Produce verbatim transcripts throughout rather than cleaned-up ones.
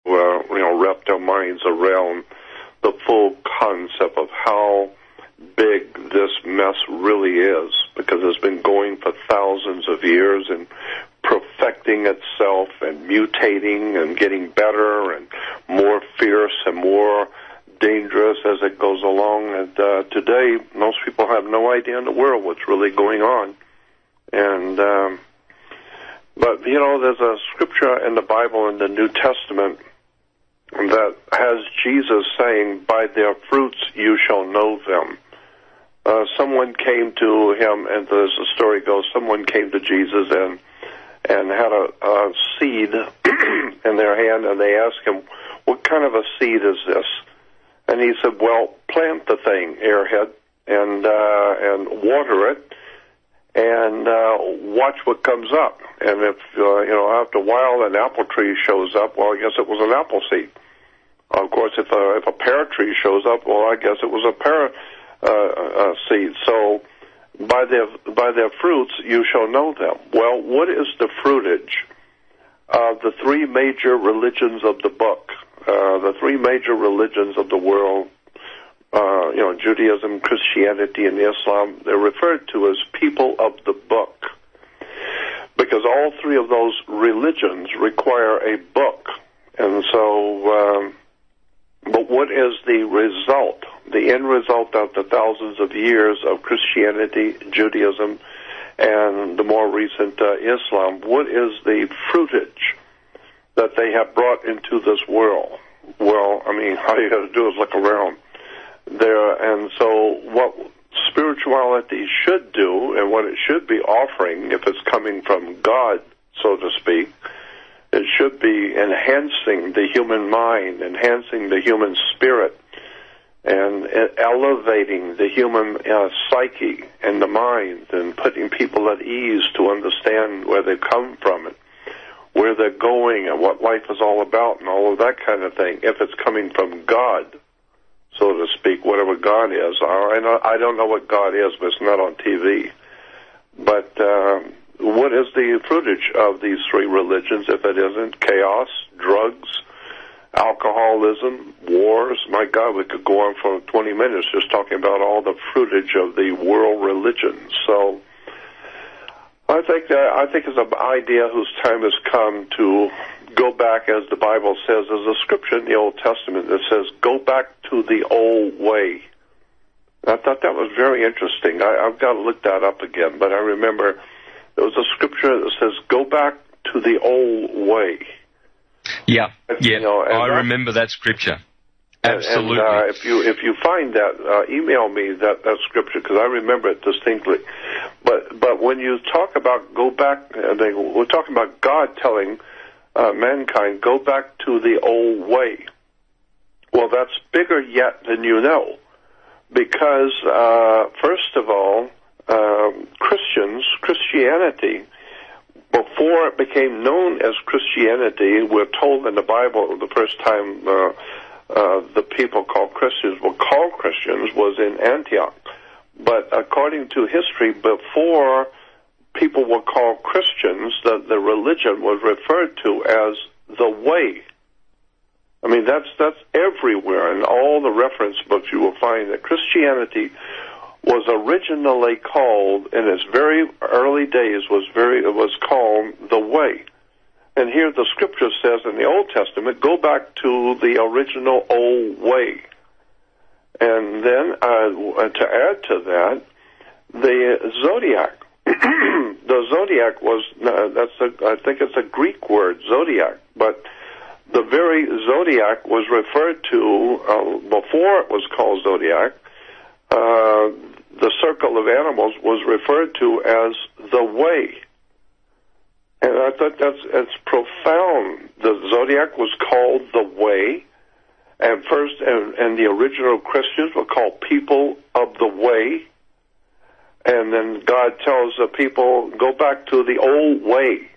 uh, you know, wrap their minds around the full concept of how big this mess really is, because it's been going for thousands of years and perfecting itself and mutating and getting better and more fierce and more dangerous as it goes along. And uh, today, most people have no idea in the world what's really going on. And um, but you know, there's a scripture in the Bible in the New Testament that has Jesus saying, "By their fruits you shall know them." Uh, someone came to him, and as the story goes, someone came to Jesus and and had a, a seed in their hand, and they asked him, "What kind of a seed is this?" And he said, "Well, plant the thing, airhead, and uh, and water it, and uh, watch what comes up. And if uh, you know, after a while, an apple tree shows up, well, I guess it was an apple seed. Of course, if a if a pear tree shows up, well, I guess it was a pear uh, uh, seed. So." By their by their fruits you shall know them. Well, what is the fruitage of the three major religions of the book? Uh, the three major religions of the world, uh, you know, Judaism, Christianity, and Islam, they're referred to as people of the book, because all three of those religions require a book. And so, um, but what is the result? The end result of the thousands of years of Christianity, Judaism, and the more recent uh, Islam, what is the fruitage that they have brought into this world? Well, I mean, all you got to do is look around there. And so what spirituality should do, and what it should be offering, if it's coming from God, so to speak, it should be enhancing the human mind, enhancing the human spirit, and elevating the human uh, psyche and the mind, and putting people at ease to understand where they come from and where they're going and what life is all about and all of that kind of thing. If it's coming from God, so to speak, whatever God is. I, know, I don't know what God is, but it's not on T V. But uh, what is the fruitage of these three religions if it isn't chaos, drugs, alcoholism, wars? My God, we could go on for twenty minutes just talking about all the fruitage of the world religions. So I think that I think it's an idea whose time has come to go back, as the Bible says. There's a scripture in the Old Testament that says, "Go back to the old way." I thought that was very interesting. I, I've got to look that up again, but I remember there was a scripture that says, "Go back to the old way." Yeah, and, yeah, you know, I that, remember that scripture. Absolutely. And, uh, if you if you find that, uh, email me that, that scripture, because I remember it distinctly. But but when you talk about go back, uh, they, we're talking about God telling uh, mankind, go back to the old way. Well, that's bigger yet than you know, because uh, first of all, um, Christians, Christianity, before it became known as Christianity, we're told in the Bible the first time uh, uh, the people called Christians were called Christians was in Antioch. But according to history, before people were called Christians, the, the religion was referred to as the way. I mean, that's that's everywhere. In all the reference books you will find that Christianity was originally called, in its very early days, was very it was called the way. And here the scripture says in the Old Testament, go back to the original old way. And then uh, to add to that, the zodiac. The zodiac was uh, that's a, I think it's a Greek word, zodiac, but the very zodiac was referred to uh, before it was called zodiac. Uh, the circle of animals was referred to as the way. And I thought that's, that's profound. The zodiac was called the way, and first, and, and the original Christians were called people of the way. And then God tells the people, go back to the old way.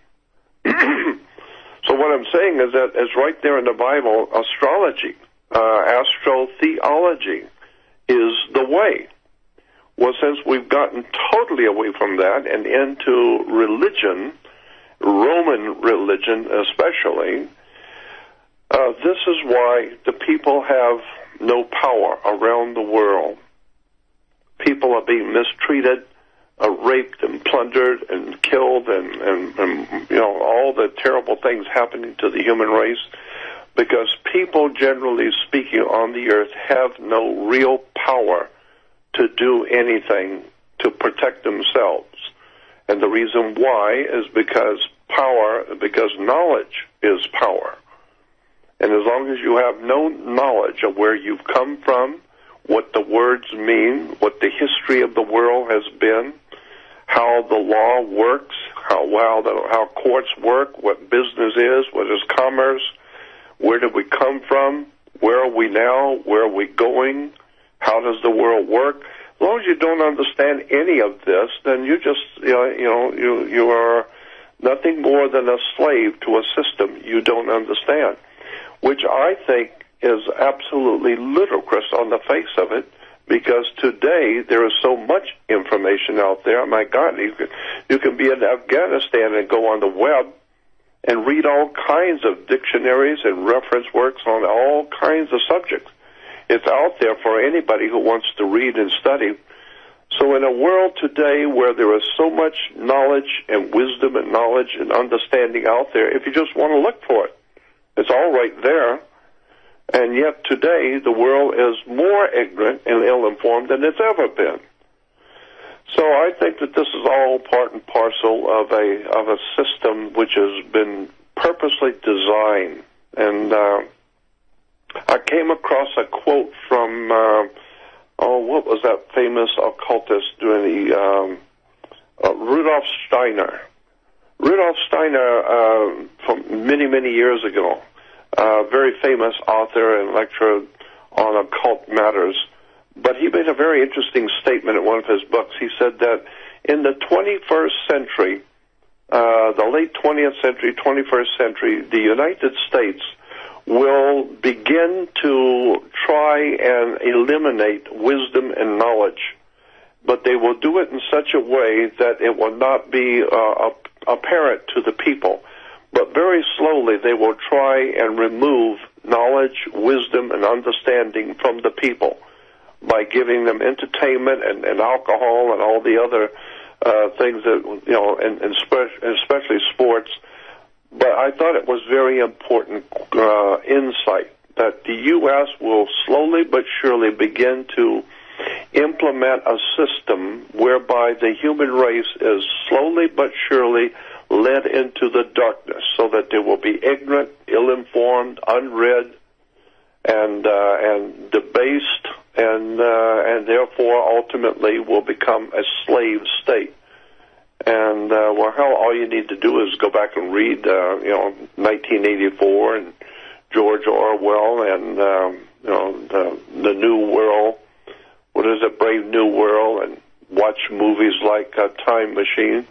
So what I'm saying is that it's right there in the Bible. Astrology, uh, astrotheology is the way. Well, since we've gotten totally away from that and into religion, Roman religion especially, Uh, this is why the people have no power around the world. People are being mistreated, uh, raped and plundered and killed, and, and, and you know all the terrible things happening to the human race, because people, generally speaking, on the earth have no real power to do anything to protect themselves. And the reason why is because power, because knowledge is power. And as long as you have no knowledge of where you've come from, what the words mean, what the history of the world has been, how the law works, how well the, how courts work, what business is, what is commerce, where did we come from, where are we now, where are we going, how does the world work? As long as you don't understand any of this, then you just you know you know you you are nothing more than a slave to a system you don't understand, which I think is absolutely ludicrous on the face of it, because today there is so much information out there. My God, you can, you can be in Afghanistan and go on the web and read all kinds of dictionaries and reference works on all kinds of subjects. It's out there for anybody who wants to read and study. So in a world today where there is so much knowledge and wisdom and knowledge and understanding out there, if you just want to look for it, it's all right there. And yet today the world is more ignorant and ill-informed than it's ever been. So I think that this is all part and parcel of a of a system which has been purposely designed. And uh, I came across a quote from, uh, oh, what was that famous occultist doing the, um, uh, Rudolf Steiner. Rudolf Steiner, uh, from many, many years ago, uh, very famous author and lecturer on occult matters. But he made a very interesting statement in one of his books. He said that in the twenty-first century, uh, the late twentieth century, twenty-first century, the United States will begin to try and eliminate wisdom and knowledge, but they will do it in such a way that it will not be uh, apparent to the people. But very slowly they will try and remove knowledge, wisdom, and understanding from the people by giving them entertainment and, and alcohol and all the other uh, things that, you know, and, and spe- especially sports. But I thought it was very important uh, insight that the U S will slowly but surely begin to implement a system whereby the human race is slowly but surely led into the darkness, so that they will be ignorant, ill-informed, unread, and uh, and debased, and uh, and therefore ultimately will become a slave state. And uh, well, hell, all you need to do is go back and read, uh, you know, nineteen eighty-four and George Orwell and um, you know the, the New World. What is it, Brave New World, and watch movies like uh, Time Machine.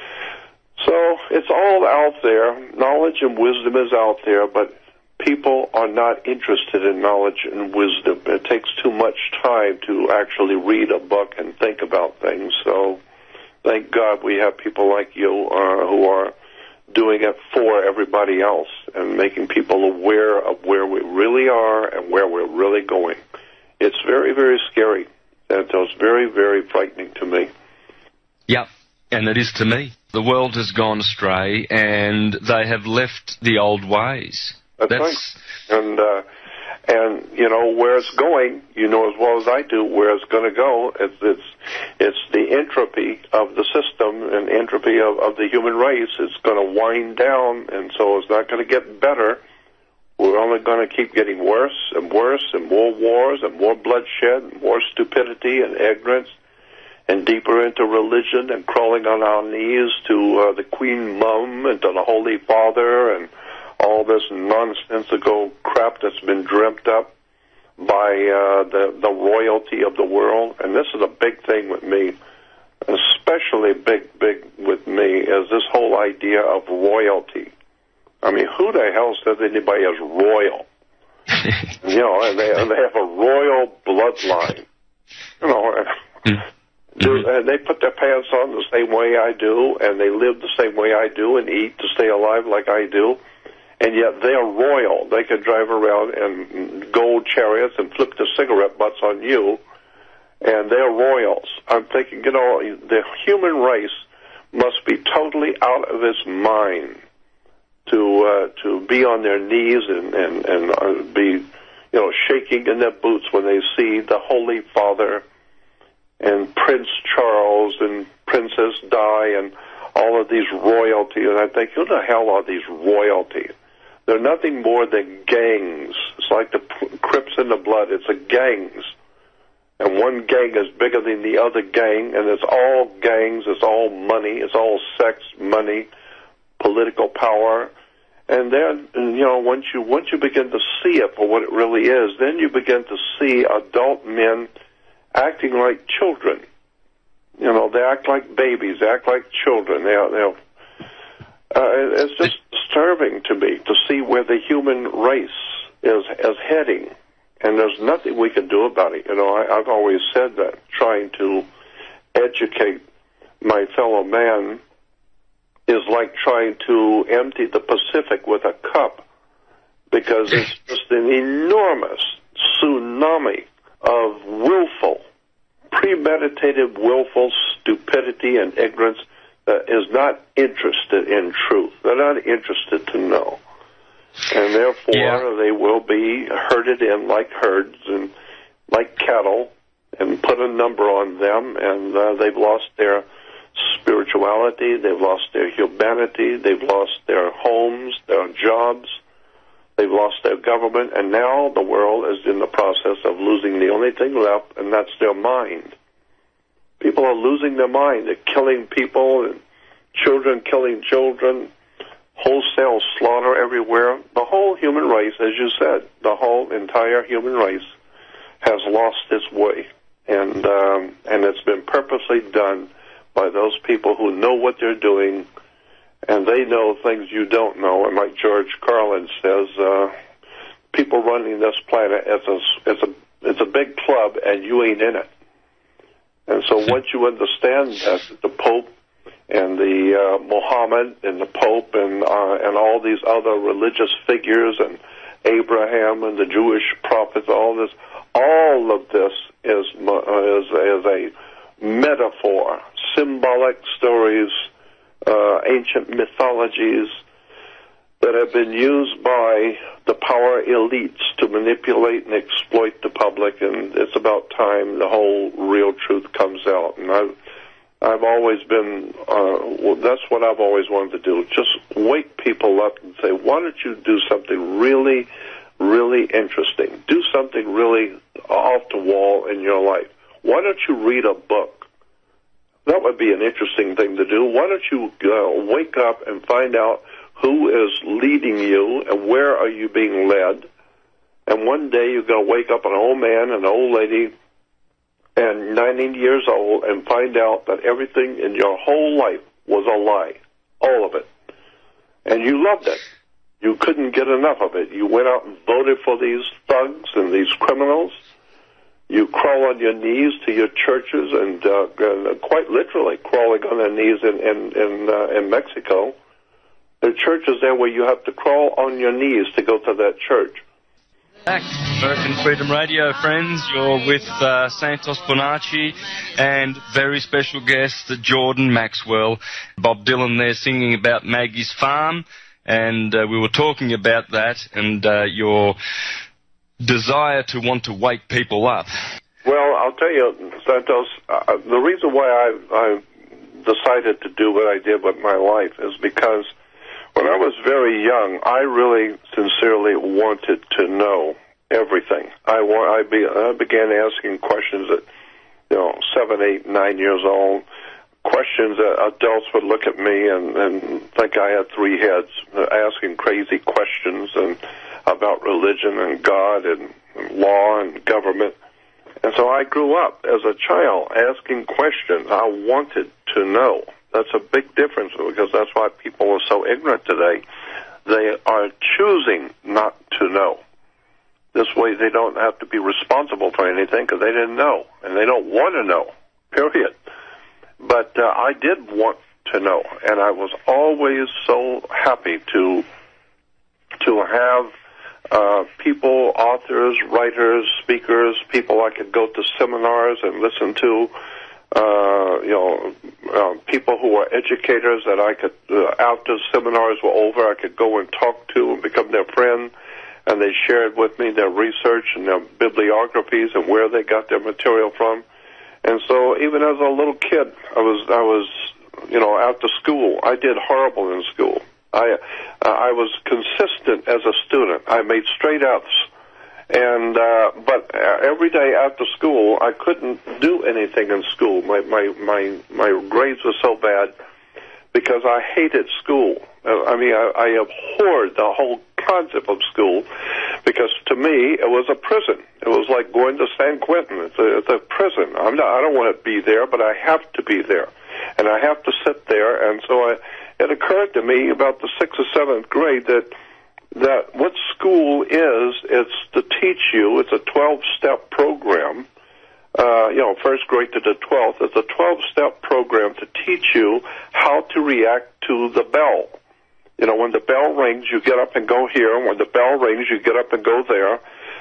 So it's all out there. Knowledge and wisdom is out there, but people are not interested in knowledge and wisdom. It takes too much time to actually read a book and think about things. So thank God we have people like you uh, who are doing it for everybody else and making people aware of where we really are and where we're really going. It's very, very scary. And it was very, very frightening to me. Yep, and it is to me. The world has gone astray, and they have left the old ways. That's, That's right. And, uh, and, you know, where it's going, you know as well as I do where it's going to go. It's, it's, it's the entropy of the system and entropy of, of the human race. It's going to wind down, and so it's not going to get better. We're only going to keep getting worse and worse, and more wars and more bloodshed and more stupidity and ignorance, and deeper into religion and crawling on our knees to uh, the Queen Mum and to the Holy Father and all this nonsensical crap that's been dreamt up by uh, the, the royalty of the world. And this is a big thing with me, especially big, big with me, is this whole idea of royalty. I mean, who the hell says anybody is royal? You know, and they, and they have a royal bloodline. You know, and, mm-hmm. and they put their pants on the same way I do, and they live the same way I do, and eat to stay alive like I do. and yet they are royal. They could drive around in gold chariots and flip the cigarette butts on you, and they're royals. I'm thinking, you know, the human race must be totally out of its mind to uh, to be on their knees and and and uh, be, you know, shaking in their boots when they see the Holy Father and Prince Charles and Princess Di and all of these royalty. And I think, who the hell are these royalty? They're nothing more than gangs. It's like the Crips and the Blood. It's a gangs. And one gang is bigger than the other gang, and it's all gangs, it's all money, it's all sex, money, political power. And then, you know, once you once you begin to see it for what it really is, then you begin to see adult men acting like children. You know, they act like babies, they act like children. They, they, uh, it's just disturbing to me to see where the human race is is heading. And there's nothing we can do about it. You know, I, I've always said that trying to educate my fellow man is like trying to empty the Pacific with a cup, because it's just an enormous tsunami of willful, premeditated, willful stupidity and ignorance that is not interested in truth. They're not interested to know. And therefore, yeah. they will be herded in like herds and like cattle and put a number on them, and uh, they've lost their spirituality, they've lost their humanity, they've lost their homes, their jobs, they've lost their government, and now the world is in the process of losing the only thing left, and that's their mind. People are losing their mind. They're killing people, and children killing children, wholesale slaughter everywhere. The whole human race, as you said, the whole entire human race has lost its way, and um, and it's been purposely done by those people who know what they're doing, and they know things you don't know. And like George Carlin says, uh, people running this planet, it's a, it's a, it's a big club, and you ain't in it. And so once you understand that, the Pope and the uh, Muhammad and the Pope and uh, and all these other religious figures and Abraham and the Jewish prophets, all this, all of this is uh, is, is a metaphor, symbolic stories, uh, ancient mythologies that have been used by the power elites to manipulate and exploit the public, and it's about time the whole real truth comes out. And I've, I've always been, uh, well, that's what I've always wanted to do, just wake people up and say, why don't you do something really, really interesting? Do something really off the wall in your life. Why don't you read a book? That would be an interesting thing to do. Why don't you uh, wake up and find out who is leading you and where are you being led? And one day you're going to wake up an old man, an old lady, and ninety years old, and find out that everything in your whole life was a lie, all of it. And you loved it. You couldn't get enough of it. You went out and voted for these thugs and these criminals. You crawl on your knees to your churches, and, uh, and quite literally crawling on their knees in in in, uh, in Mexico. There are churches there where you have to crawl on your knees to go to that church. Back, American Freedom Radio, friends. You're with uh, Santos Bonacci and very special guest Jordan Maxwell. Bob Dylan there singing about Maggie's Farm, and uh, we were talking about that and uh, your desire to want to wake people up. Well, I'll tell you, Santos, uh, the reason why I, I decided to do what I did with my life is because when I was very young, I really sincerely wanted to know everything. I, I, be, I began asking questions at, you know, seven, eight, nine years old, questions that adults would look at me and, and think I had three heads, asking crazy questions and about religion and God and, and law and government. And so I grew up as a child asking questions. I wanted to know. That's a big difference, because that's why people are so ignorant today. They are choosing not to know. This way they don't have to be responsible for anything because they didn't know, and they don't want to know, period. But uh, I did want to know, and I was always so happy to to have uh, people, authors, writers, speakers, people I could go to seminars and listen to, uh, you know, uh, people who are educators that I could, uh, after seminars were over, I could go and talk to and become their friend. And they shared with me their research and their bibliographies and where they got their material from. And so even as a little kid, I was, I was, you know, after school, I did horrible in school. I, uh, I was consistent as a student. I made straight F's. And, uh, but every day after school, I couldn't do anything in school. My, my, my, my grades were so bad because I hated school. I mean, I, I abhorred the whole concept of school because to me it was a prison. It was like going to San Quentin. It's a, it's a prison. I'm not, I don't want to be there, but I have to be there, and I have to sit there. And so I, it occurred to me about the sixth or seventh grade that that what school is, it's to teach you. It's a twelve-step program. Uh, you know, first grade to the twelfth. It's a twelve-step program to teach you how to react to the bell. You know, when the bell rings, you get up and go here. When the bell rings, you get up and go there.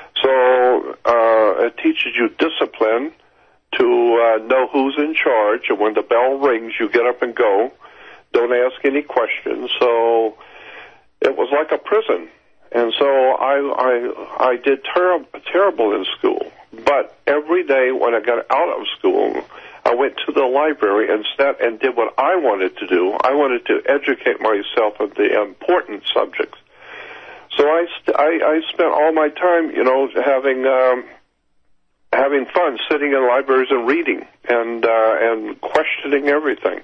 So uh, it teaches you discipline to uh, know who's in charge. And when the bell rings, you get up and go. Don't ask any questions. So it was like a prison. And so I I, I did ter- terrible in school. But every day when I got out of school, I went to the library and sat and did what I wanted to do. I wanted to educate myself on the important subjects. So I, st- I, I spent all my time, you know, having um, having fun, sitting in libraries and reading and uh, and questioning everything.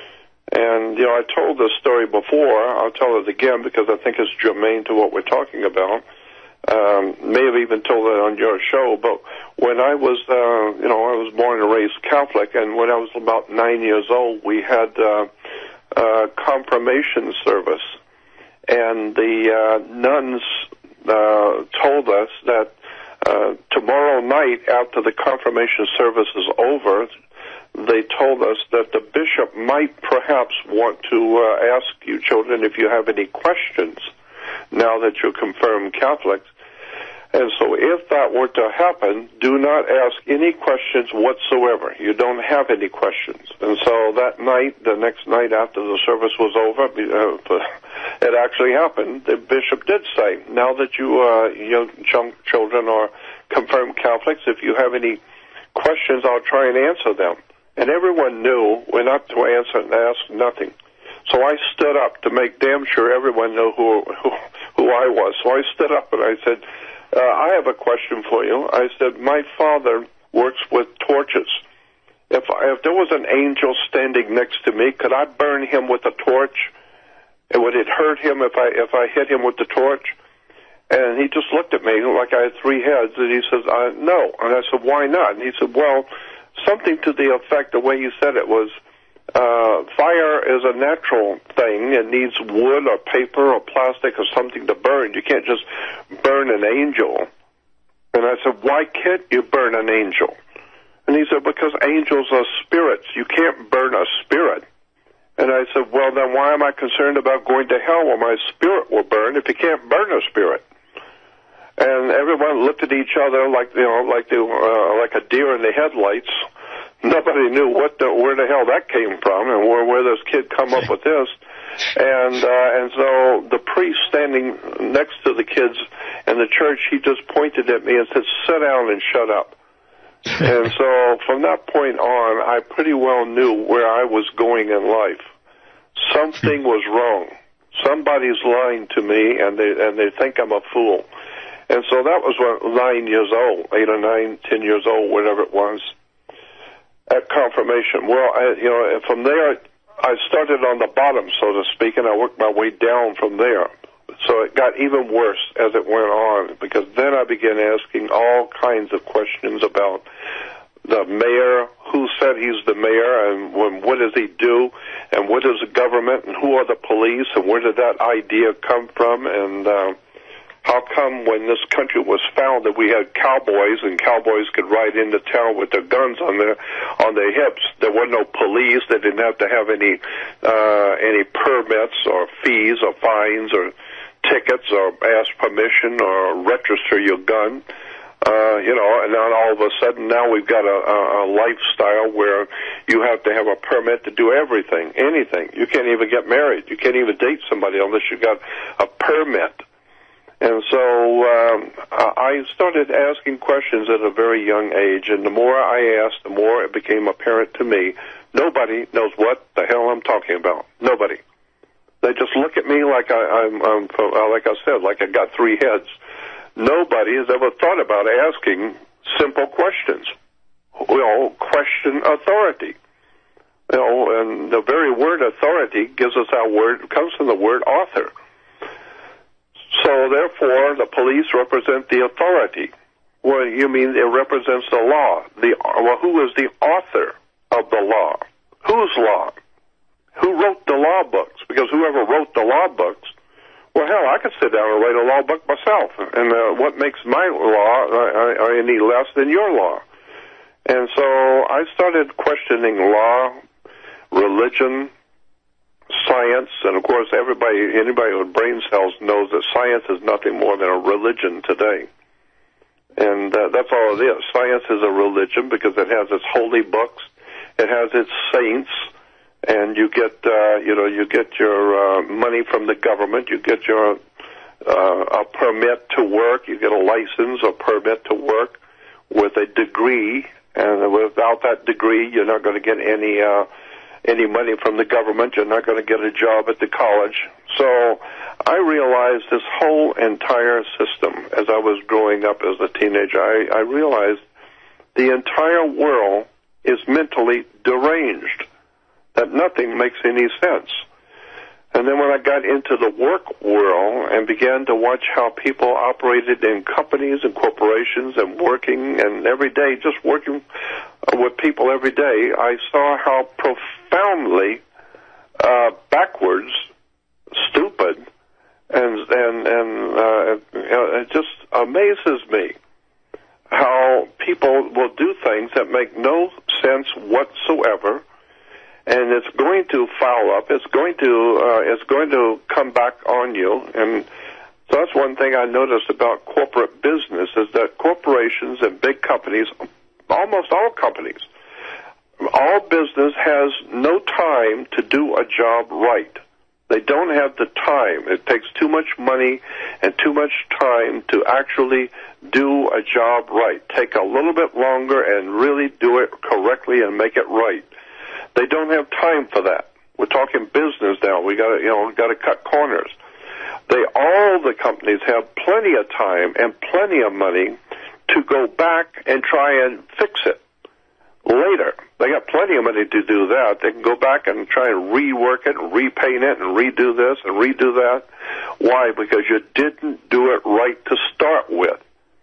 And, you know, I told this story before. I'll tell it again because I think it's germane to what we're talking about. Um, may have even told it on your show, but when I was, uh, you know, I was born and raised Catholic, and when I was about nine years old, we had uh, uh, confirmation service, and the uh, nuns uh, told us that uh, tomorrow night, after the confirmation service is over, they told us that the bishop might perhaps want to uh, ask you children if you have any questions now that you're confirmed Catholics. And so if that were to happen, do not ask any questions whatsoever. You don't have any questions. And so that night, the next night after the service was over, uh, it actually happened. The bishop did say, now that you uh, young children are confirmed Catholics, if you have any questions, I'll try and answer them. And everyone knew we're not to answer and ask nothing. So I stood up to make damn sure everyone knew who, who, who I was. So I stood up and I said, uh, I have a question for you. I said, my father works with torches. If, I, if there was an angel standing next to me, could I burn him with a torch? And would it hurt him if I, if I hit him with the torch? And he just looked at me like I had three heads, and he says, uh, no. And I said, why not? And he said, well, something to the effect, the way he said it was, Uh, fire is a natural thing. It needs wood or paper or plastic or something to burn. You can't just burn an angel. And I said, why can't you burn an angel? And he said, because angels are spirits. You can't burn a spirit. And I said, well, then why am I concerned about going to hell where my spirit will burn if you can't burn a spirit? And everyone looked at each other like, you know, like they, uh, like a deer in the headlights. Nobody knew what the, where the hell that came from and where, where this kid come up with this. And uh, and so the priest standing next to the kids in the church, he just pointed at me and said, sit down and shut up. And so from that point on, I pretty well knew where I was going in life. Something was wrong. Somebody's lying to me, and they and they think I'm a fool. And so that was when nine years old, eight or nine, ten years old, whatever it was. At confirmation. Well, I, you know, from there, I started on the bottom, so to speak, and I worked my way down from there. So it got even worse as it went on, because then I began asking all kinds of questions about the mayor, who said he's the mayor, and when, what does he do, and what is the government, and who are the police, and where did that idea come from, and uh, how come when this country was founded we had cowboys and cowboys could ride into town with their guns on their on their hips? There were no police. They didn't have to have any uh, any permits or fees or fines or tickets or ask permission or register your gun. Uh, you know, and then all of a sudden now we've got a, a, a lifestyle where you have to have a permit to do everything, anything. You can't even get married. You can't even date somebody unless you got a permit. And so um, I started asking questions at a very young age, and the more I asked, the more it became apparent to me, nobody knows what the hell I'm talking about. Nobody. They just look at me like I, I'm, I'm, like I said, like I got three heads. Nobody has ever thought about asking simple questions. You know, question authority. You know, and the very word authority gives us our word, comes from the word author. So, therefore, the police represent the authority. Well, you mean it represents the law. The, well, who is the author of the law? Whose law? Who wrote the law books? Because whoever wrote the law books, well, hell, I could sit down and write a law book myself. And uh, what makes my law uh, any less than your law? And so I started questioning law, religion, science, and of course everybody, anybody with brain cells knows that science is nothing more than a religion today. And uh, that's all it is. Science is a religion because it has its holy books, it has its saints, and you get, uh, you know, you get your uh, money from the government, you get your uh, a permit to work, you get a license or permit to work with a degree, and without that degree, you're not going to get any uh, any money from the government. You're not going to get a job at the college. So I realized this whole entire system, as I was growing up as a teenager, I, I realized the entire world is mentally deranged, that nothing makes any sense. And then when I got into the work world and began to watch how people operated in companies and corporations and working and every day, just working with people every day, I saw how profoundly uh, backwards, stupid, and and and uh, it just amazes me how people will do things that make no sense whatsoever. And it's going to foul up. It's going to uh, it's going to come back on you. And so that's one thing I noticed about corporate business is that corporations and big companies, almost all companies, all business has no time to do a job right. They don't have the time. It takes too much money and too much time to actually do a job right. Take a little bit longer and really do it correctly and make it right. They don't have time for that. We're talking business now. We got to, you know, got to cut corners. They, all the companies have plenty of time and plenty of money to go back and try and fix it later. They got plenty of money to do that. They can go back and try and rework it and repaint it and redo this and redo that. Why? Because you didn't do it right to start with.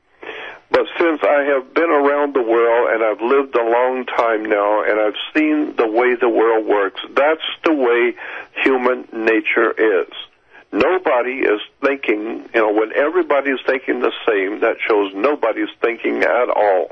But since I have been around the world and I've lived a long time now and I've seen the way the world works, that's the way human nature is. Nobody is thinking, you know, when everybody's thinking the same, that shows nobody's thinking at all.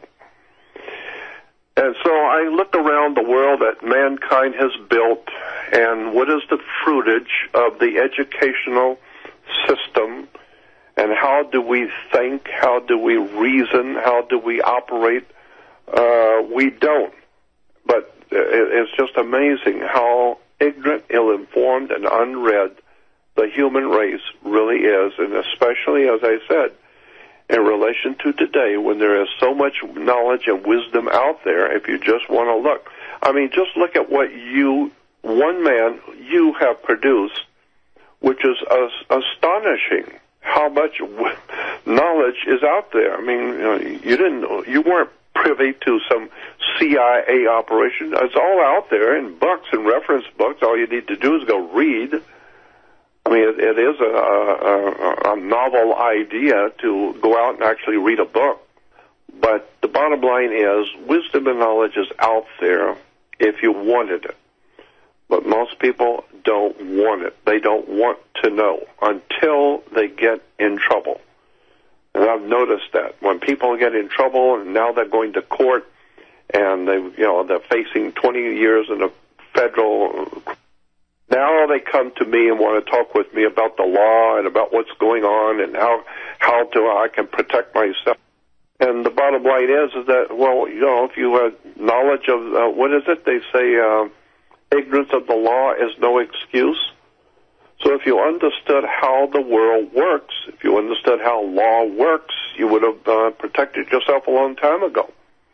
And so I look around the world that mankind has built, and what is the fruitage of the educational system, and how do we think, how do we reason, how do we operate? Uh, we don't. But it's just amazing how ignorant, ill-informed, and unread the human race really is, and especially, as I said, in relation to today, when there is so much knowledge and wisdom out there, if you just want to look. I mean, just look at what you, one man, you have produced, which is uh, astonishing how much knowledge is out there. I mean, you know, you didn't, you weren't privy to some C I A operation. It's all out there in books and reference books. All you need to do is go read. I mean, it, it is a, a, a novel idea to go out and actually read a book. But the bottom line is, wisdom and knowledge is out there if you wanted it. But most people don't want it. They don't want to know until they get in trouble. And I've noticed that when people get in trouble and now they're going to court and they, you know, they're facing twenty years in a federal. Now they come to me and want to talk with me about the law and about what's going on and how how to I can protect myself. And the bottom line is, is that, well, you know, if you have knowledge of, uh, what is it? They say uh, ignorance of the law is no excuse. So if you understood how the world works, if you understood how law works, you would have uh, protected yourself a long time ago.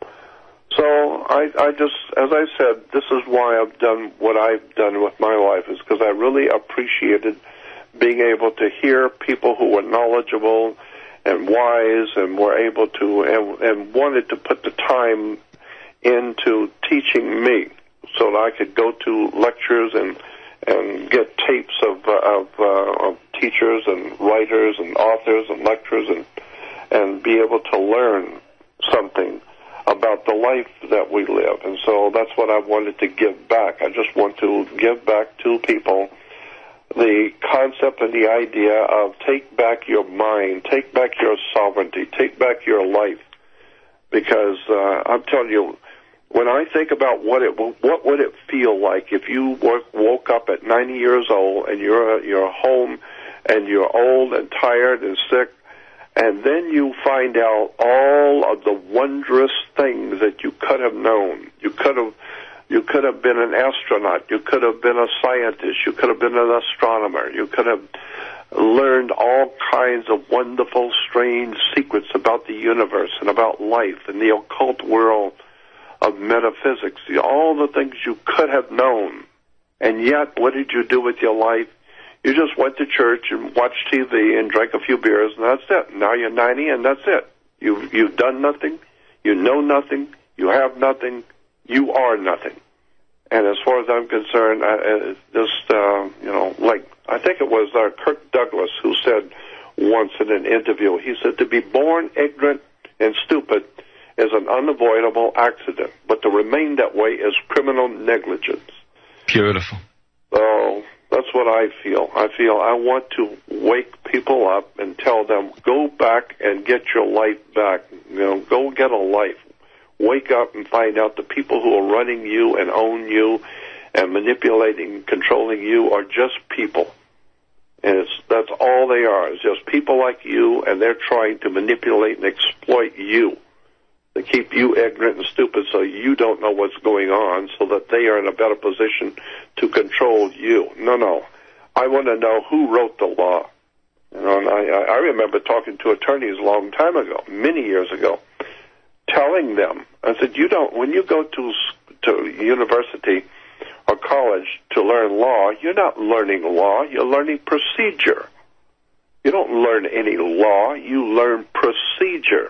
So I, I just, as I said, this is why I've done what I've done with my life, is because I really appreciated being able to hear people who were knowledgeable and wise and were able to, and, and wanted to put the time into teaching me so that I could go to lectures and and get tapes of uh, of, uh, of teachers and writers and authors and lecturers and and be able to learn something about the life that we live. And so that's what I wanted to give back. I just want to give back to people the concept and the idea of take back your mind, take back your sovereignty, take back your life. Because uh, I'm telling you, when I think about what it what would it feel like if you woke up at ninety years old and you're you're home and you're old and tired and sick, and then you find out all of the wondrous things that you could have known. You could have you could have been an astronaut. You could have been a scientist. You could have been an astronomer. You could have learned all kinds of wonderful, strange secrets about the universe and about life and the occult world of metaphysics, all the things you could have known. And yet, what did you do with your life? You just went to church and watched T V and drank a few beers, and that's it. Now you're ninety, and that's it. You've, you've done nothing. You know nothing. You have nothing. You are nothing. And as far as I'm concerned, I, it's just, uh, you know, like, I think it was uh, Kirk Douglas who said once in an interview, he said, to be born ignorant and stupid is an unavoidable accident, but to remain that way is criminal negligence. Beautiful. So that's what I feel. I feel I want to wake people up and tell them, go back and get your life back. You know, go get a life. Wake up and find out the people who are running you and own you and manipulating and controlling you are just people. And it's, that's all they are, is just people like you, and they're trying to manipulate and exploit you, to keep you ignorant and stupid so you don't know what's going on, so that they are in a better position to control you. No, no. I want to know who wrote the law. You know, and I, I remember talking to attorneys a long time ago, many years ago, telling them, I said, you don't, when you go to to university or college to learn law, you're not learning law, you're learning procedure. You don't learn any law, you learn procedure.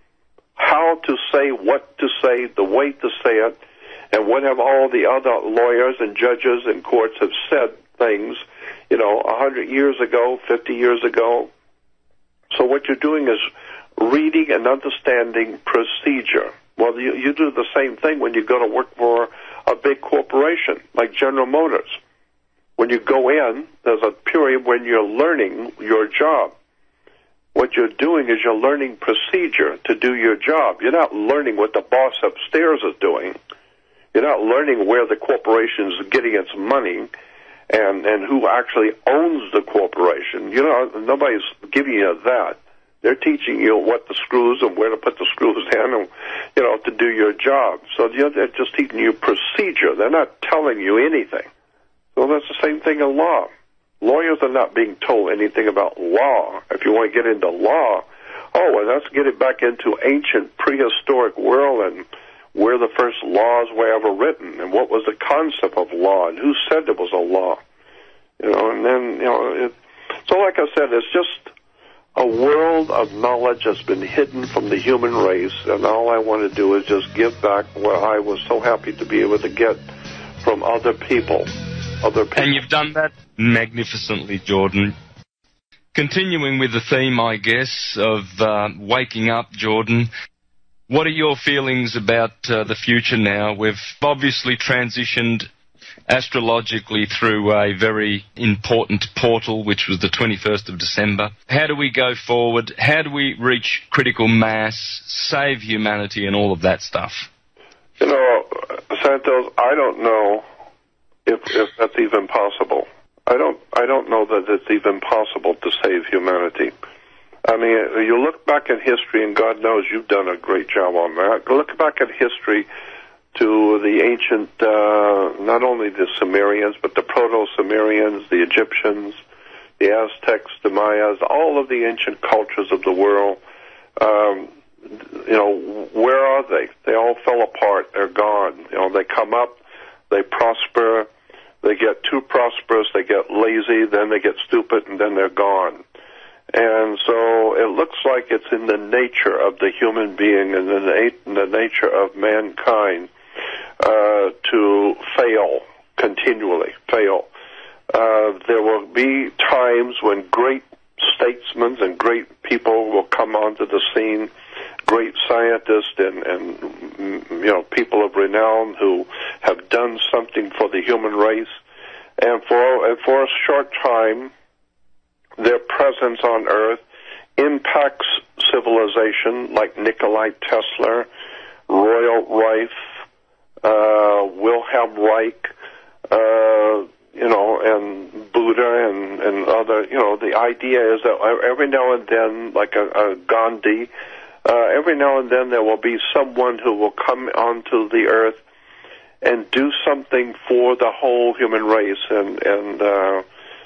How to say, what to say, the way to say it, and what have all the other lawyers and judges and courts have said things, you know, a hundred years ago, fifty years ago. So what you're doing is reading and understanding procedure. Well, you, you do the same thing when you go to work for a big corporation like General Motors. When you go in, there's a period when you're learning your job. What you're doing is you're learning procedure to do your job. You're not learning what the boss upstairs is doing. You're not learning where the corporation is getting its money and, and who actually owns the corporation. You know, nobody's giving you that. They're teaching you what the screws and where to put the screws in and, you know, to do your job. So you know, they're just teaching you procedure. They're not telling you anything. So that's the same thing in law. Lawyers are not being told anything about law. If you want to get into law, oh, well, let's get it back into ancient prehistoric world and where the first laws were ever written and what was the concept of law and who said there was a law. You know, and then, you know, it, so like I said, it's just a world of knowledge that's been hidden from the human race, and all I want to do is just give back what I was so happy to be able to get from other people. Other people. And you've done that magnificently, Jordan. Continuing with the theme, I guess, of uh, waking up, Jordan, what are your feelings about uh, the future now? We've obviously transitioned astrologically through a very important portal, which was the twenty-first of December. How do we go forward? How do we reach critical mass, save humanity, and all of that stuff? You know, Santos, I don't know if, if that's even possible. I don't, I don't know that it's even possible to save humanity. I mean, you look back at history, and God knows you've done a great job on that. Look back at history to the ancient, uh, not only the Sumerians, but the Proto-Sumerians, the Egyptians, the Aztecs, the Mayas, all of the ancient cultures of the world. Um, you know, where are they? They all fell apart. They're gone. You know, they come up, they prosper, they get too prosperous, they get lazy, then they get stupid, and then they're gone. And so it looks like it's in the nature of the human being and in the, in the nature of mankind uh, to fail continually, fail. Uh, there will be times when great statesmen and great people will come onto the scene, great scientists and, and you know, people of renown who have done something for the human race. And for, and for a short time, their presence on Earth impacts civilization, like Nikolai Tesla, Royal Rife, uh, Wilhelm Reich, uh, you know, and Buddha and, and other, you know, the idea is that every now and then, like a, a Gandhi, uh, every now and then there will be someone who will come onto the Earth and do something for the whole human race, and, and, uh,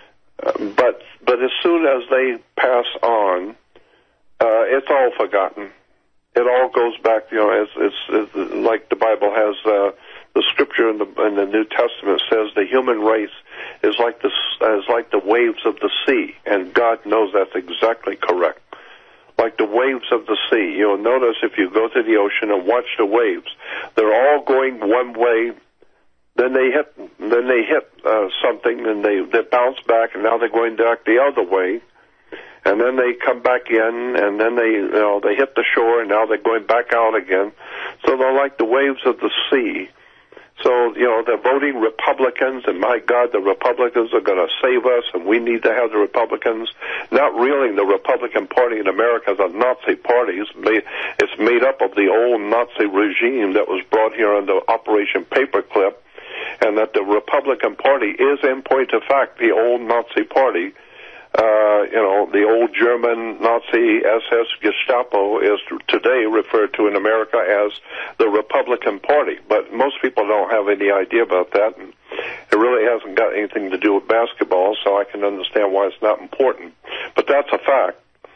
But but as soon as they pass on, uh, it's all forgotten. It all goes back. You know, it's, it's, it's like the Bible has uh, the scripture in the in the New Testament says the human race is like the is like the waves of the sea, and God knows that's exactly correct. Like the waves of the sea. You'll notice if you go to the ocean and watch the waves, they're all going one way. Then they hit, then they hit uh, something, and they, they bounce back, and now they're going back the other way, and then they come back in, and then they, you know, they hit the shore, and now they're going back out again. So they're like the waves of the sea. So, you know, they're voting Republicans, and my God, the Republicans are going to save us, and we need to have the Republicans. Not reeling the Republican Party in America as a Nazi party. It's made, it's made up of the old Nazi regime that was brought here under Operation Paperclip, and that the Republican Party is, in point of fact, the old Nazi Party. Uh, you know, the old German Nazi S S Gestapo is today referred to in America as the Republican Party. But most people don't have any idea about that, and it really hasn't got anything to do with basketball, so I can understand why it's not important. But that's a fact.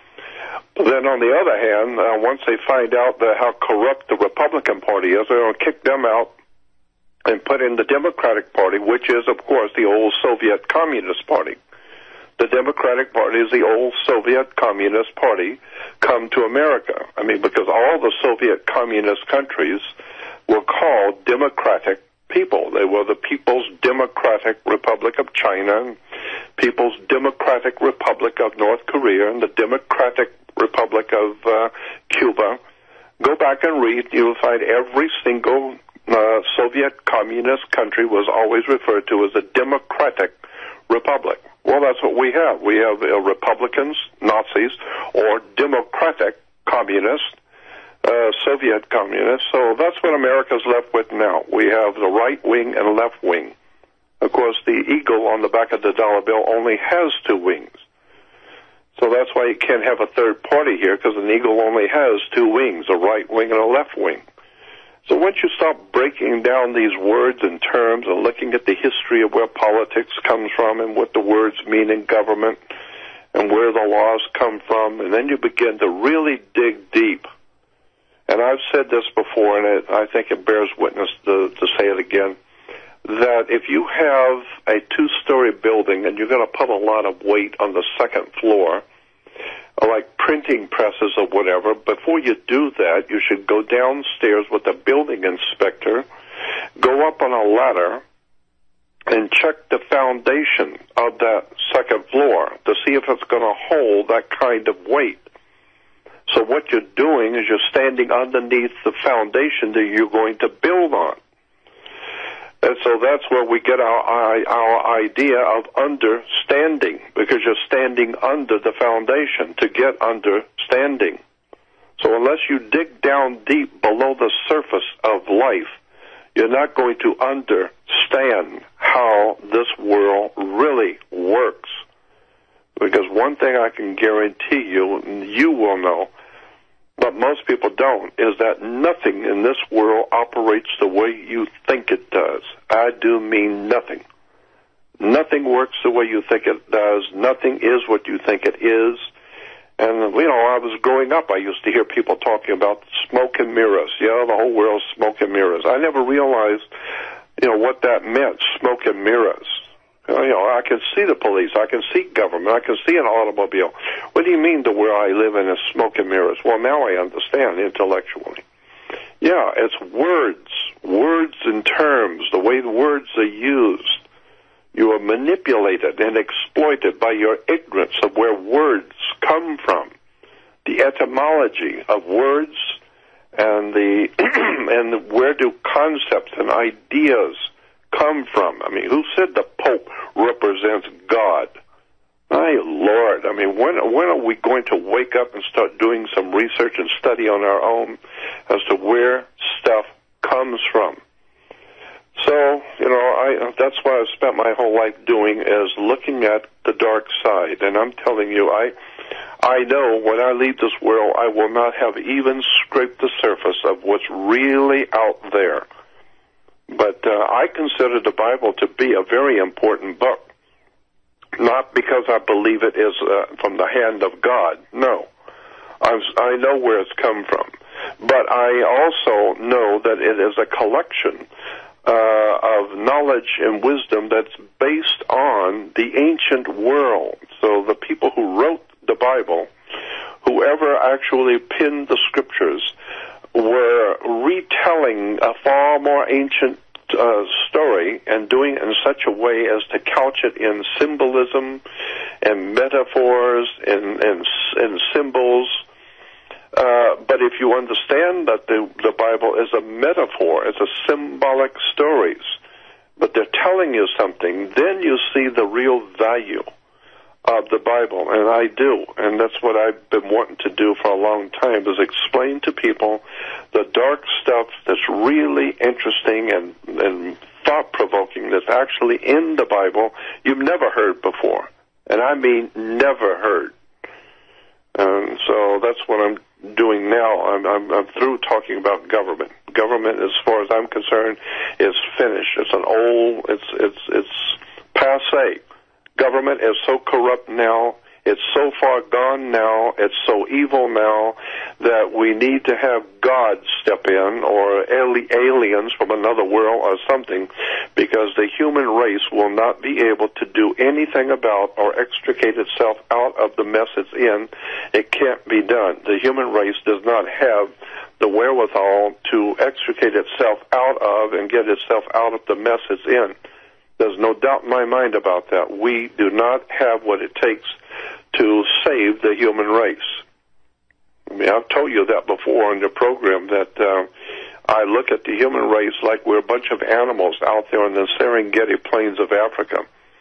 But then on the other hand, uh, once they find out that how corrupt the Republican Party is, they're going to kick them out and put in the Democratic Party, which is, of course, the old Soviet Communist Party. The Democratic Party is the old Soviet Communist Party come to America. I mean, because all the Soviet communist countries were called democratic people. They were the People's Democratic Republic of China, People's Democratic Republic of North Korea, and the Democratic Republic of uh, Cuba. Go back and read. You'll find every single uh, Soviet communist country was always referred to as a democratic republic. Well, that's what we have. We have uh, Republicans, Nazis, or Democratic Communists, uh, Soviet Communists. So that's what America's left with now. We have the right wing and left wing. Of course, the eagle on the back of the dollar bill only has two wings. So that's why you can't have a third party here, because an eagle only has two wings, a right wing and a left wing. So once you start breaking down these words and terms and looking at the history of where politics comes from and what the words mean in government and where the laws come from, and then you begin to really dig deep. And I've said this before, and it, I think it bears witness to, to say it again, that if you have a two-story building and you're going to put a lot of weight on the second floor, like printing presses or whatever, before you do that, you should go downstairs with a building inspector, go up on a ladder, and check the foundation of that second floor to see if it's going to hold that kind of weight. So what you're doing is you're standing underneath the foundation that you're going to build on. And so that's where we get our our idea of understanding, because you're standing under the foundation to get understanding. So unless you dig down deep below the surface of life, you're not going to understand how this world really works. Because one thing I can guarantee you, and you will know, but most people don't, is that nothing in this world operates the way you think it does. I do mean nothing. Nothing works the way you think it does. Nothing is what you think it is. And, you know, I was growing up, I used to hear people talking about smoke and mirrors. You know, the whole world's smoke and mirrors. I never realized, you know, what that meant, smoke and mirrors. You know, I can see the police, I can see government, I can see an automobile. What do you mean the where I live in is smoke and mirrors? Well, now I understand intellectually. Yeah, it's words, words and terms, the way the words are used. You are manipulated and exploited by your ignorance of where words come from, the etymology of words, and the and where do concepts and ideas come from. I mean, who said the Pope represents God? My Lord, I mean, when when are we going to wake up and start doing some research and study on our own as to where stuff comes from? So, you know, I that's what I've spent my whole life doing, is looking at the dark side. And I'm telling you, I I know when I leave this world, I will not have even scraped the surface of what's really out there. But uh, I consider the Bible to be a very important book, not because I believe it is uh, from the hand of God. No, I've, I know where it's come from. But I also know that it is a collection Uh, of knowledge and wisdom that's based on the ancient world. So the people who wrote the Bible, whoever actually penned the scriptures, were retelling a far more ancient uh, story and doing it in such a way as to couch it in symbolism and metaphors and, and, and symbols. Uh, but if you understand that the, the Bible is a metaphor, it's a symbolic stories, but they're telling you something, then you see the real value of the Bible, and I do, and that's what I've been wanting to do for a long time, is explain to people the dark stuff that's really interesting and, and thought-provoking that's actually in the Bible you've never heard before, and I mean never heard. And so that's what I'm doing now. I'm, I'm, I'm through talking about government. Government, as far as I'm concerned, is finished. It's an old, it's it's it's passé. Government is so corrupt now. It's so far gone now. It's so evil now that we need to have God step in, or aliens from another world or something, because the human race will not be able to do anything about or extricate itself out of the mess it's in. It can't be done. The human race does not have the wherewithal to extricate itself out of and get itself out of the mess it's in. There's no doubt in my mind about that. We do not have what it takes to save the human race. I mean, I've told you that before on the program, that uh, I look at the human race like we're a bunch of animals out there in the Serengeti plains of Africa.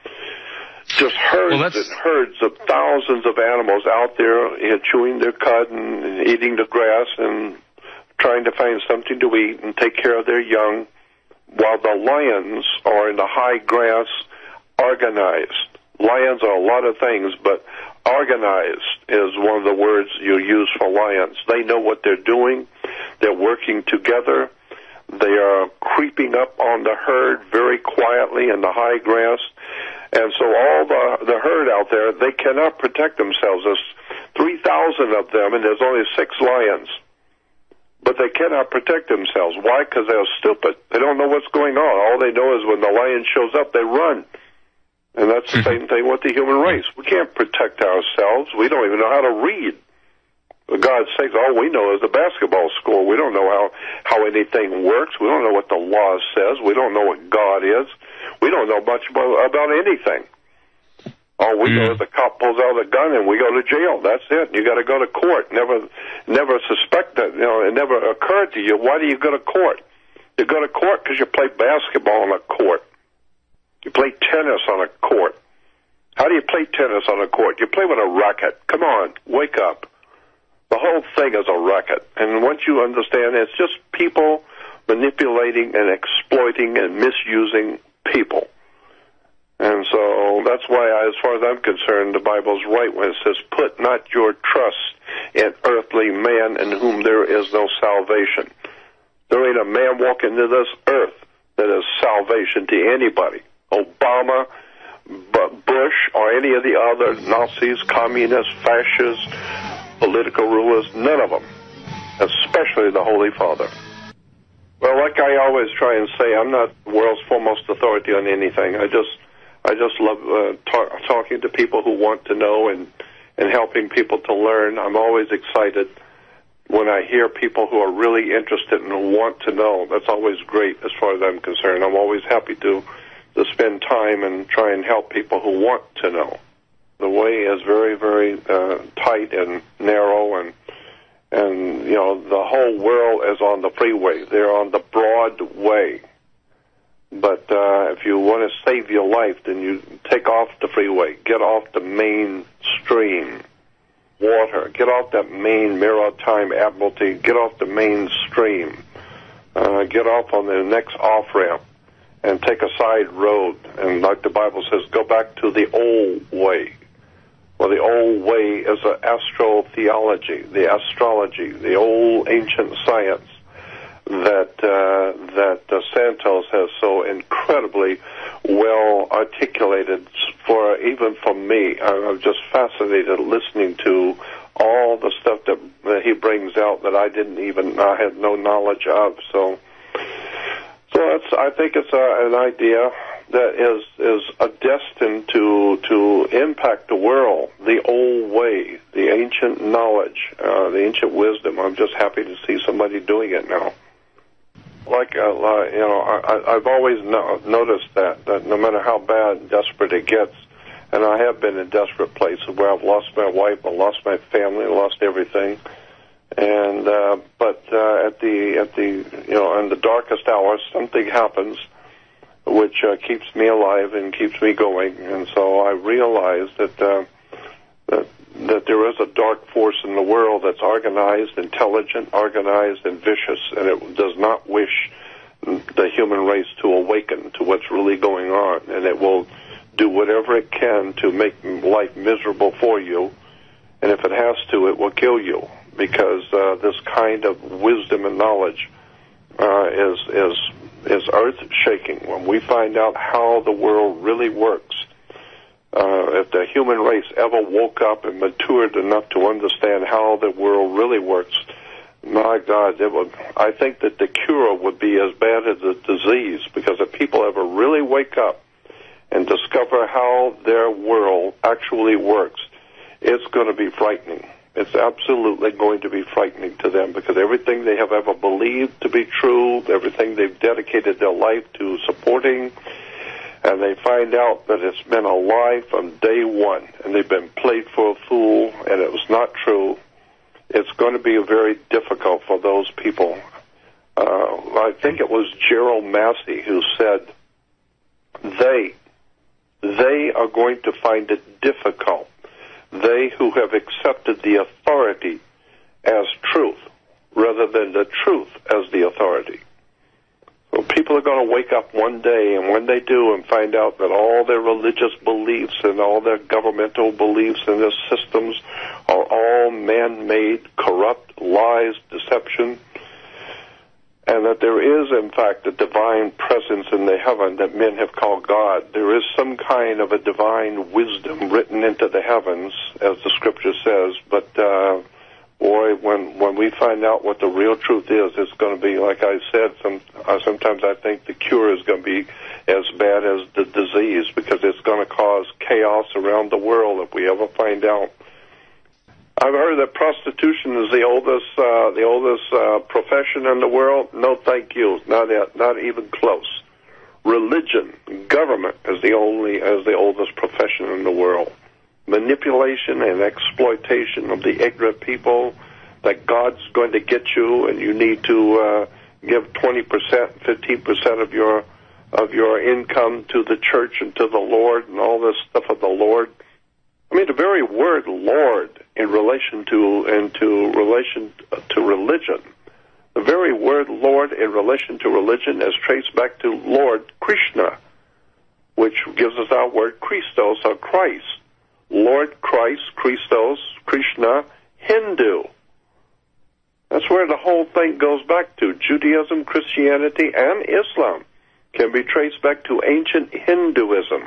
Just herds well, and herds of thousands of animals out there, you know, chewing their cud and, and eating the grass and trying to find something to eat and take care of their young, while the lions are in the high grass, organized. Lions are a lot of things, but organized is one of the words you use for lions. They know what they're doing. They're working together. They are creeping up on the herd very quietly in the high grass. And so all the, the herd out there, they cannot protect themselves. There's three thousand of them, and there's only six lions. But they cannot protect themselves. Why? Because they're stupid. They don't know what's going on. All they know is when the lion shows up, they run. And that's the same thing with the human race. We can't protect ourselves. We don't even know how to read. For God's sake, all we know is the basketball score. We don't know how, how anything works. We don't know what the law says. We don't know what God is. We don't know much about, about anything. All we mm. know is the cop pulls out the gun and we go to jail. That's it. You got to go to court. Never, never suspect that. You know, it never occurred to you. Why do you go to court? You go to court because you play basketball on a court. You play tennis on a court. How do you play tennis on a court? You play with a racket. Come on, wake up. The whole thing is a racket. And once you understand, it's just people manipulating and exploiting and misusing people. And so that's why, I, as far as I'm concerned, the Bible's right when it says, put not your trust in earthly man in whom there is no salvation. There ain't a man walking into this earth that is salvation to anybody. Obama, Bush, or any of the other Nazis, communists, fascists, political rulers, none of them, especially the Holy Father. Well, like I always try and say, I'm not the world's foremost authority on anything. I just I just love uh, talk, talking to people who want to know and, and helping people to learn. I'm always excited when I hear people who are really interested and want to know. That's always great as far as I'm concerned. I'm always happy to, to spend time and try and help people who want to know. The way is very, very uh, tight and narrow, and and you know the whole world is on the freeway. They're on the broad way. But uh, if you want to save your life, then you take off the freeway, get off the main stream water, get off that main Maritime Admiralty, get off the main stream, uh, get off on the next off-ramp, and take a side road. And like the Bible says, go back to the old way. Well, the old way is the astrotheology, the astrology, the old ancient science that uh, that uh, Santos has so incredibly well articulated for even for me. I'm just fascinated listening to all the stuff that, that he brings out that I didn't even I had no knowledge of. So, so it's, I think it's a, an idea that is is a destined to to impact the world. The old way, the ancient knowledge, uh, the ancient wisdom. I'm just happy to see somebody doing it now. Like, uh, you know, I, I've always no, noticed that, that no matter how bad and desperate it gets, and I have been in desperate places where I've lost my wife, I lost my family, I lost everything, and, uh, but, uh, at the, at the, you know, in the darkest hours, something happens which, uh, keeps me alive and keeps me going, and so I realize that, uh, that, that there is a dark force in the world that's organized, intelligent, organized, and vicious, and it does not wish the human race to awaken to what's really going on, and it will do whatever it can to make life miserable for you, and if it has to, it will kill you, because uh, this kind of wisdom and knowledge uh, is is is earth-shaking. When we find out how the world really works, Uh, if the human race ever woke up and matured enough to understand how the world really works, my God, it would, I think that the cure would be as bad as the disease, because if people ever really wake up and discover how their world actually works, it's going to be frightening. It's absolutely going to be frightening to them, because everything they have ever believed to be true, everything they've dedicated their life to supporting, and they find out that it's been a lie from day one, and they've been played for a fool, and it was not true. It's going to be very difficult for those people. Uh, I think it was Gerald Massey who said, they, they are going to find it difficult, they who have accepted the authority as truth, rather than the truth as the authority. Well, people are going to wake up one day, and when they do and find out that all their religious beliefs and all their governmental beliefs and their systems are all man-made, corrupt, lies, deception, and that there is, in fact, a divine presence in the heaven that men have called God. There is some kind of a divine wisdom written into the heavens, as the Scripture says, but uh, boy, when when we find out what the real truth is, it's going to be, like I said, some, uh, sometimes I think the cure is going to be as bad as the disease, because it's going to cause chaos around the world if we ever find out. I've heard that prostitution is the oldest uh, the oldest uh, profession in the world. No, thank you, not yet, not even close. Religion, government is the only is the oldest profession in the world. Manipulation and exploitation of the ignorant people, that God's going to get you and you need to uh, give twenty percent, fifteen percent of your of your income to the church and to the Lord, and all this stuff of the Lord. I mean, the very word Lord in relation to into relation to religion, the very word Lord in relation to religion is traced back to Lord Krishna. which gives us our word Christos, or Christ. Lord Christ, Christos, Krishna, Hindu. That's where the whole thing goes back to. Judaism, Christianity, and Islam can be traced back to ancient Hinduism.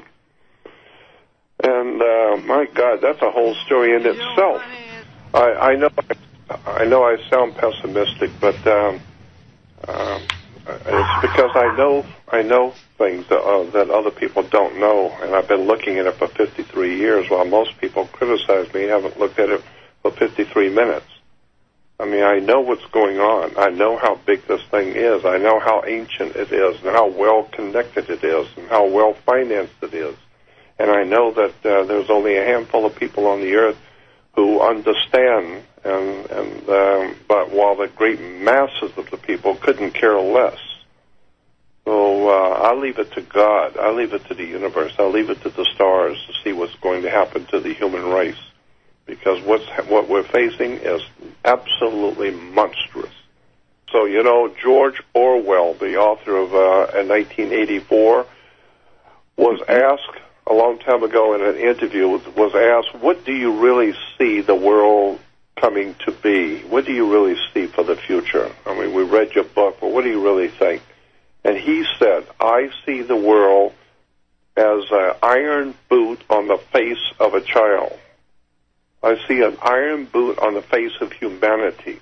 And, uh, my God, that's a whole story in itself. I, I know I know I sound pessimistic, but um, uh, it's because I know I know things that, uh, that other people don't know, and I've been looking at it for fifty-three years, while most people criticize me haven't looked at it for fifty-three minutes. I mean, I know what's going on. I know how big this thing is. I know how ancient it is, and how well connected it is, and how well financed it is. And I know that uh, there's only a handful of people on the earth who understand, and, and um, but while the great masses of the people couldn't care less. So uh, I leave it to God. I leave it to the universe. I leave it to the stars to see what's going to happen to the human race, because what's what we're facing is absolutely monstrous. So, you know, George Orwell, the author of uh, nineteen eighty-four, was asked a long time ago in an interview, was asked, what do you really see the world coming to be? What do you really see for the future? I mean, we read your book, but what do you really think? And he said, I see the world as an iron boot on the face of a child. I see an iron boot on the face of humanity.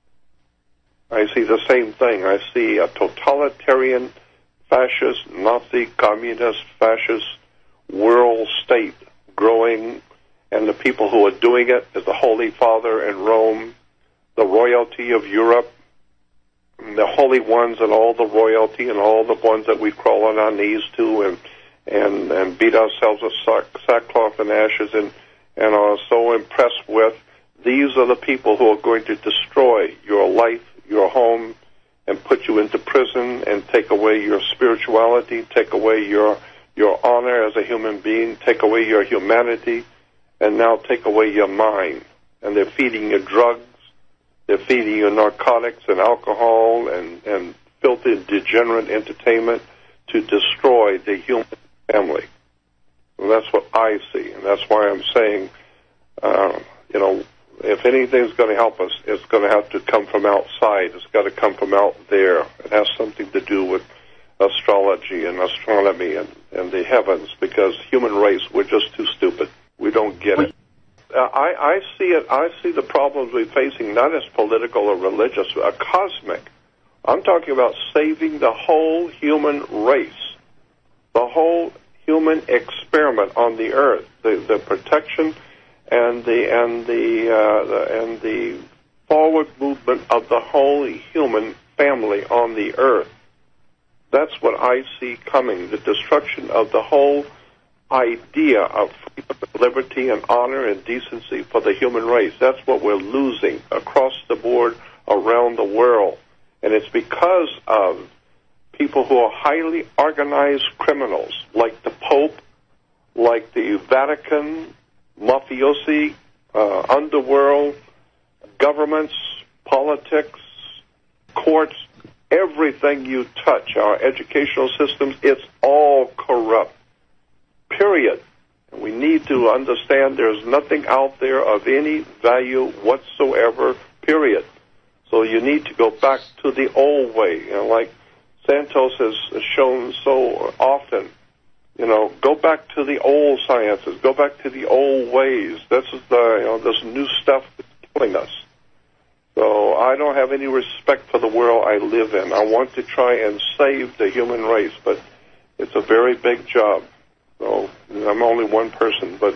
I see the same thing. I see a totalitarian, fascist, Nazi, communist, fascist world state growing, and the people who are doing it is the Holy Father in Rome, the royalty of Europe, the holy ones and all the royalty and all the ones that we crawl on our knees to and and, and beat ourselves with sack, sackcloth and ashes and, and are so impressed with. These are the people who are going to destroy your life, your home, and put you into prison and take away your spirituality, take away your your honor as a human being, take away your humanity, and now take away your mind. And they're feeding you drugs, they're feeding you narcotics and alcohol and, and filthy, degenerate entertainment to destroy the human family. And that's what I see, and that's why I'm saying, uh, you know, if anything's going to help us, it's going to have to come from outside. It's got to come from out there. It has something to do with astrology and astronomy and, and the heavens, because human race, we're just too stupid. We don't get it. Uh, I, I see it. I see the problems we're facing not as political or religious, uh, cosmic. I'm talking about saving the whole human race, the whole human experiment on the earth, the, the protection and the and the, uh, the and the forward movement of the whole human family on the earth. That's what I see coming, the destruction of the whole idea of freedom, liberty, and honor and decency for the human race. That's what we're losing across the board around the world. And it's because of people who are highly organized criminals, like the Pope, like the Vatican, mafiosi, uh, underworld, governments, politics, courts. Everything you touch, our educational systems, it's all corrupt, period. And we need to understand there's nothing out there of any value whatsoever, period. So you need to go back to the old way. You know, like Santos has shown so often, you know, go back to the old sciences, go back to the old ways. This is the, you know, this new stuff that's killing us. So I don't have any respect for the world I live in. I want to try and save the human race, but it's a very big job. So I'm only one person, but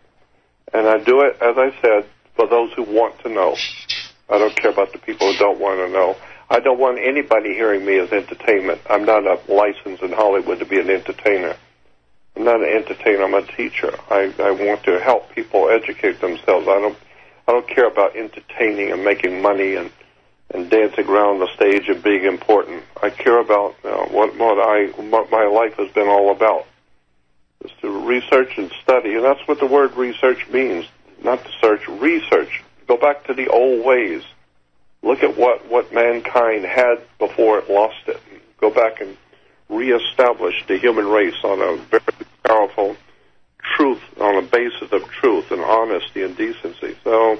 and I do it, as I said, for those who want to know. I don't care about the people who don't want to know. I don't want anybody hearing me as entertainment. I'm not a license in Hollywood to be an entertainer. I'm not an entertainer. I'm a teacher. I, I want to help people educate themselves. I don't I don't care about entertaining and making money and, and dancing around the stage and being important. I care about you know, what, what, I, what my life has been all about, is to research and study. And that's what the word research means, not to search, research. Go back to the old ways. Look at what, what mankind had before it lost it. Go back and reestablish the human race on a very powerful truth, on a basis of truth and honesty and decency. So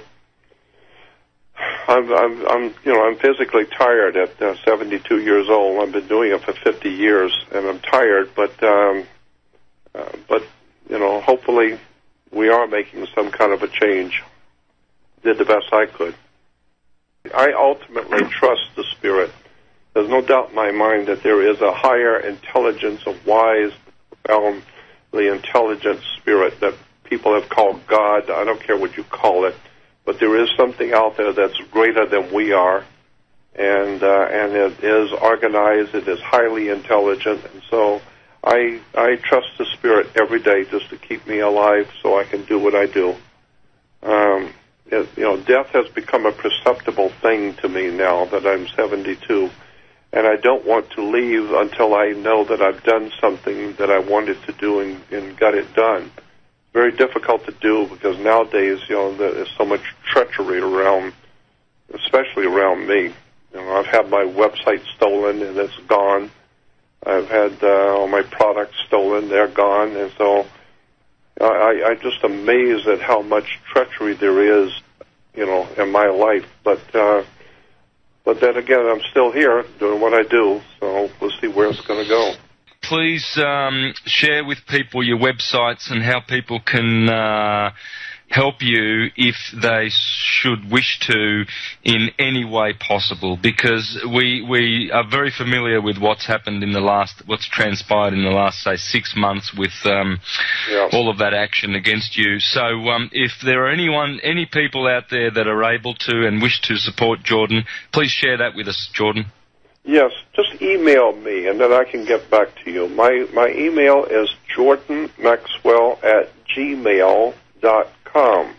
I'm, I'm, I'm you know, I'm physically tired at uh, seventy-two years old. I've been doing it for fifty years, and I'm tired, but, um, uh, but, you know, hopefully we are making some kind of a change. Did the best I could. I ultimately trust the Spirit. There's no doubt in my mind that there is a higher intelligence, a wise, profoundly intelligent spirit that people have called God. I don't care what you call it, but there is something out there that's greater than we are, and uh, and it is organized. It is highly intelligent, and so I I trust the Spirit every day just to keep me alive, so I can do what I do. Um, it, you know, death has become a perceptible thing to me now that I'm seventy-two. And I don't want to leave until I know that I've done something that I wanted to do and, and got it done. Very difficult to do because nowadays, you know, there's so much treachery around, especially around me. You know, I've had my website stolen and it's gone. I've had uh, all my products stolen; they're gone. And so I, I'm just amazed at how much treachery there is, you know, in my life. But uh, But then again, I'm still here doing what I do, so we'll see where it's going to go. Please um, share with people your websites and how people can uh, help you if they should wish to in any way possible, because we we are very familiar with what's happened in the last, what's transpired in the last, say, six months with um, yeah. all of that action against you. So um, if there are anyone, any people out there that are able to and wish to support Jordan, please share that with us, Jordan. Yes, just email me and then I can get back to you. My my email is jordan maxwell at gmail dot com.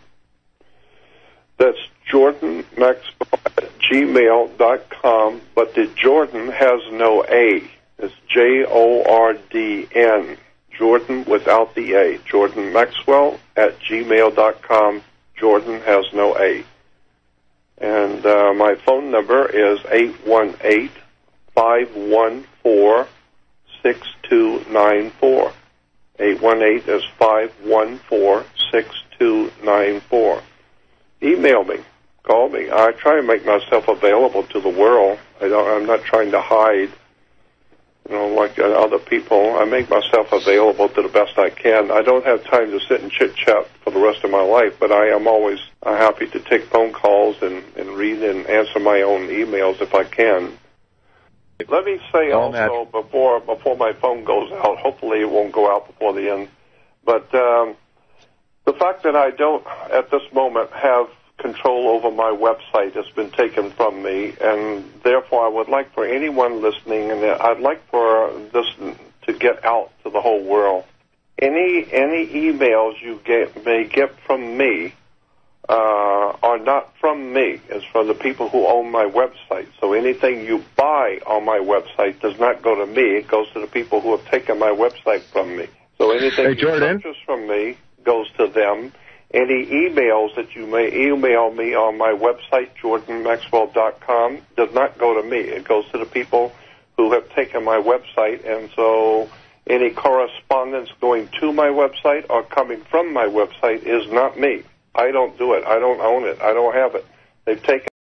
That's jordan maxwell at gmail dot com, but the Jordan has no A. It's J O R D N. Jordan without the A. Jordan Maxwell at gmail dot com. Jordan has no A. And uh, my phone number is eight one eight, five one four, six two nine four. eight one eight is five one four, six two nine four. Email me. Call me. I try and make myself available to the world. I don't, I'm not trying to hide, you know, like other people. I make myself available to the best I can. I don't have time to sit and chit-chat for the rest of my life, but I am always uh, happy to take phone calls and, and read and answer my own emails if I can. Let me say All also, before before my phone goes out, hopefully it won't go out before the end, but um, the fact that I don't, at this moment, have control over my website has been taken from me, and therefore I would like for anyone listening, and I'd like for this to get out to the whole world. Any any emails you get, may get from me uh, are not from me. It's from the people who own my website. So anything you buy on my website does not go to me. It goes to the people who have taken my website from me. So anything hey, Jordan. you purchase from me goes to them. Any emails that you may email me on my website, jordan maxwell dot com, does not go to me. It goes to the people who have taken my website, and so any correspondence going to my website or coming from my website is not me. I don't do it. I don't own it. I don't have it. They've taken